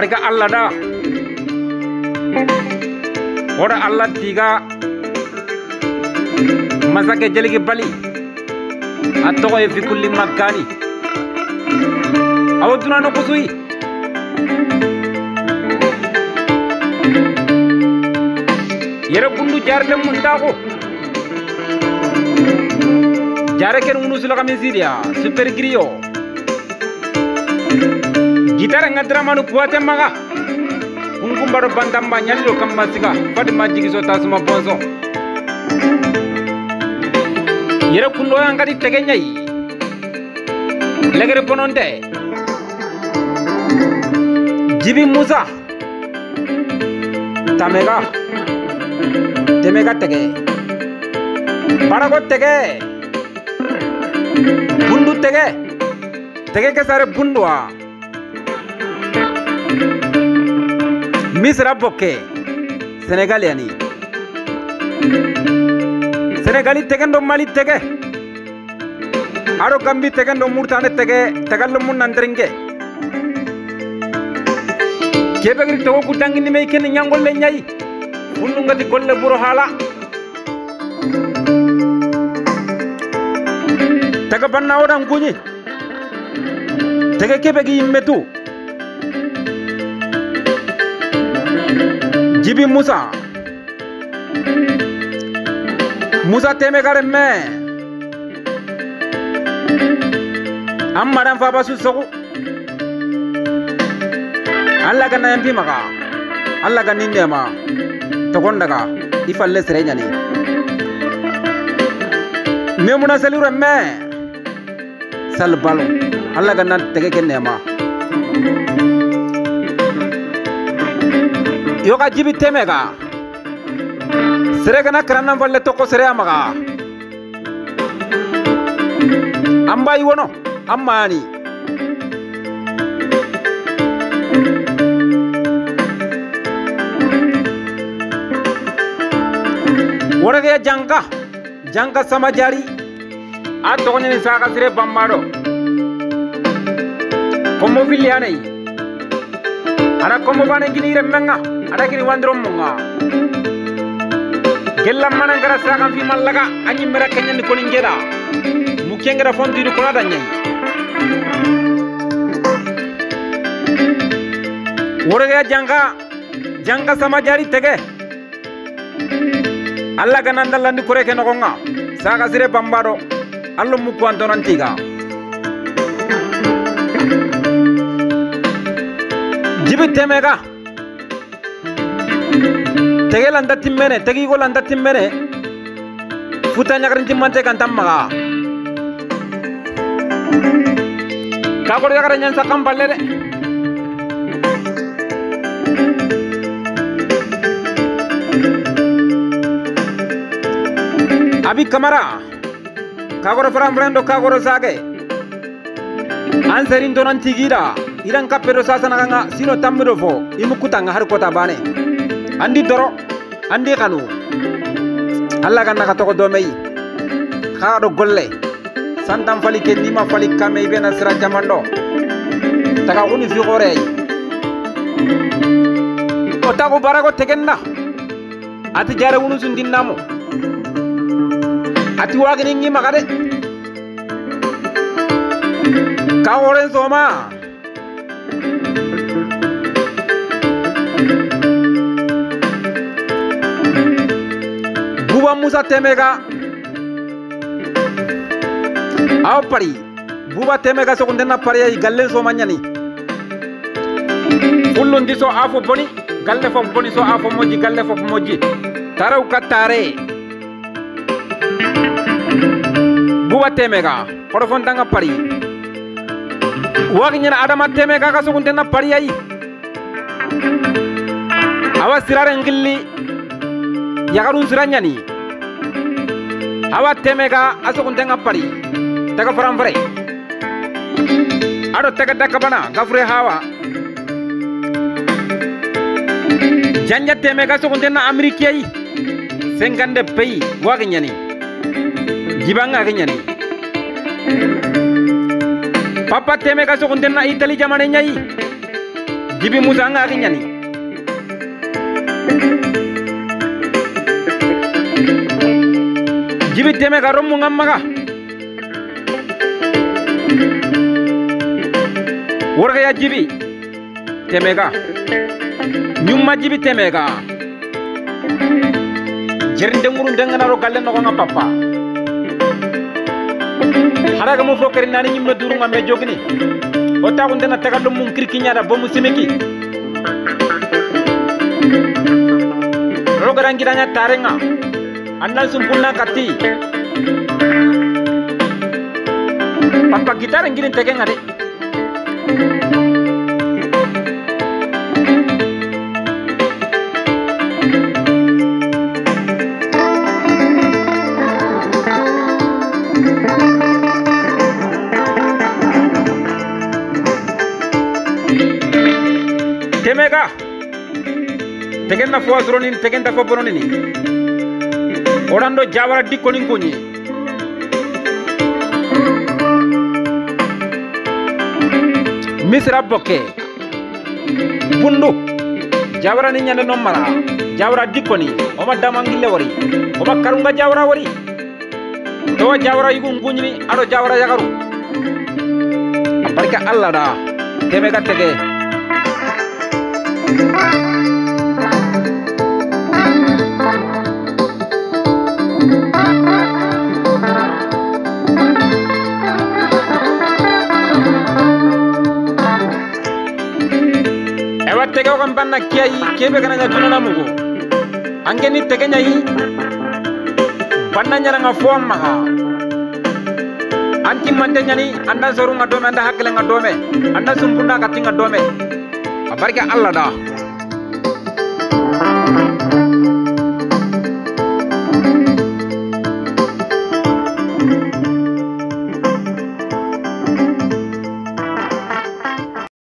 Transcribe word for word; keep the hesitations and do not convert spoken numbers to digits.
barka Allah da ora Allah tiga masake jeligi bali atto e fi kulli makani awduna no kusui yere bundu jarle muntago jare ken unu sula kamisidia super griyo gitar ngadra manu kuate maga kunkumbaro bandamba nyallo kambasiga padi majigi so tasuma bonso yere kundo ngadi tegenyai legere bononde Jibi Musa tamega temega tege barago tege bundu tege tege ke sare bundwa Misra bokke Senegal yani Senegali tegendo Mali tege aro gambi tegendo murtane tege tegallo mun nandringe kebegri to ko dangi ni me ken nyangol le nyai fundu ngati golle buro hala taga banna odan kuñi tege kebegi metu Jibi Musa Musa teme gare me ammadan fa basu soku Allah ganna yampi maka Allah ganni ndema to gondaga ifalle serenya ni memuna salure me sal balu Allah ganna tege kenema yoga Jibi temega serega na kranam valle toko sere amaga amba iwono ammani worage jangka jangka sama jari atto ni saka sere bambado komo filianei ara komo bane gini remenga ada kini wandrom munga gellam manangara saka fi mallaga anyi mera kenya ni koni ngeda mukengera fondi ni kona danyai worage jangka jangka sama jari tege Allah gananda landi kure ke nokonga saka sire bambado allo mukku antonan tiga Jibi temega tege landa timmene tegi go landa timmene futa nyagarin timmante kan tammaga kagor yagara nyan sakam balle de Abi Kamara kagoro fram frendo kagoro sage anserin donan tigira iran kapero sasana nga sino tammido fo imukutanga har kota bane andi doro andi kanu Allah ganna ka toko do mei khado golle santam fali ke nima fali kamei bena sira jamando taga uni fi gore o tago barago tegenna ati jare unu sundinamo ati wagini ngi magade ka oren soma Buba Musa temega aw pari buba temega so kundena pari ay galle so manyani fullon diso afo boni galle fo boni so afo moji galle fo moji taraw katare buba temega korofon danga pari wagi nyana adama temega ka so kundena pari ay awa sirare ngilli yagarun siranyani awa temega aso kundena pari taga faram fare ado taga dakabana gafure hawa janja temega so kundena amerika yi sengande pay wagi nyani jibanga kenyani papa temega so kundena italy jamane nyai Jibi Musa nga ki nyani Jibi teme ka romu ngammaga Warga ya Jibi temega Nyumma Jibi temega Jerinde ngurun dengana ro galle no nga papa Haraga mo fokari nani nyimme duru nga me jogni O taxu ndena tagallo mun kirki ñada bo mu simiki rogara ngiranya tarenga andal sumpulna katti papa gitar ngirin tegenga de temega tegen na fo asronin tegen da fo bononi orando jawara dikko nin kunyi misra bokke bundu jawara ni nyande no mara jawara dikko ni o ma damangile wori o ma karunga jawara wori to jawara yugo kunyi ado jawara yagaru barka Allah da temega tege Ewa tege kan banna kiai kebe kana nya tunana mugo angeni tege nyai banna nyara nga fo maha anti mande nyani anda soru nga dome anda hakle nga dome anda sumpunda katinga dome barka Allah da